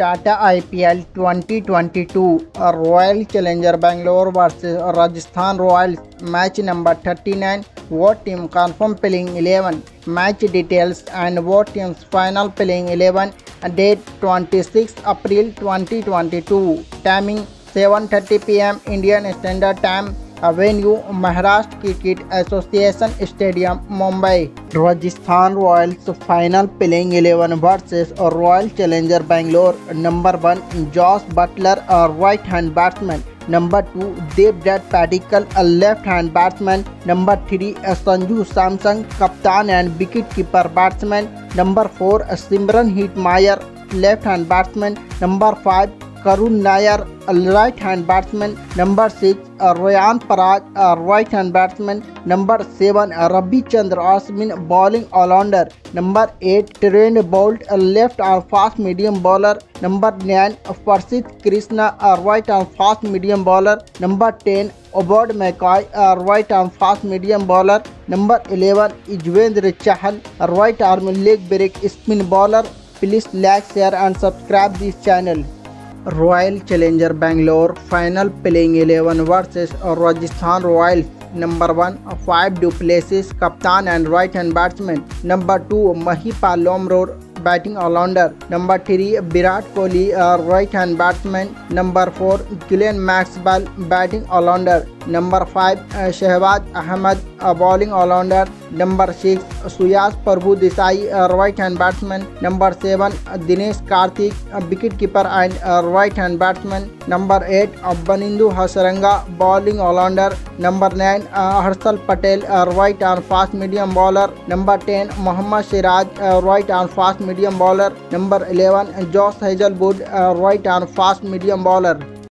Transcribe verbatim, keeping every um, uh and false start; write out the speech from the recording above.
Tata I P L twenty twenty-two Royal Challenger Bangalore versus Rajasthan Royals match number thirty-nine. What team confirm playing eleven? Match details and what team's final playing eleven. Date twenty-sixth April twenty twenty-two. Timing seven thirty p m Indian Standard Time. Venue Maharashtra Cricket Association Stadium, Mumbai. Rajasthan Royals final playing eleven versus Royal Challenger Bangalore. Number one Josh Butler, a right hand batsman. Number two Devdutt Padikkal, a left hand batsman. Number three Sanju Samson, captain and wicket keeper batsman. Number four Simran Hetmyer, left hand batsman. Number five Karun Nair, a right hand batsman. Number six Ryan Parag, a right hand batsman. Number seven Ravi Chandra Ashwin, bowling all-rounder. Number eight Trent Boult, a left arm fast medium bowler. Number nine Prasidh Krishna, a right arm fast medium bowler. Number ten Obad McCoy, a right arm fast medium bowler. Number eleven Yuzvendra Chahal, a right arm leg break spin bowler. Please like, share and subscribe this channel. Royal Challenger Bangalore final playing eleven versus Rajasthan Royals. Number one five du Plessis, captain and right hand batsman. Number two Mahipal Lomror, batting all-rounder. Number three Virat Kohli, uh, right hand batsman. Number four Glenn Maxwell, batting all-rounder. Number five uh, Shehbaz Ahmed, a bowling all-rounder. Number six Suyas Prabhu Desai, a right hand batsman. Number seven Dinesh Karthik, a wicket keeper and a right hand batsman. Number eight Banindu Hasaranga, bowling all-rounder. Number nine uh, Harshal Patel, a right arm fast medium bowler. Number ten Mohammad Siraj, a right arm fast medium bowler. Number eleven Josh Hazelwood, a right arm fast medium bowler.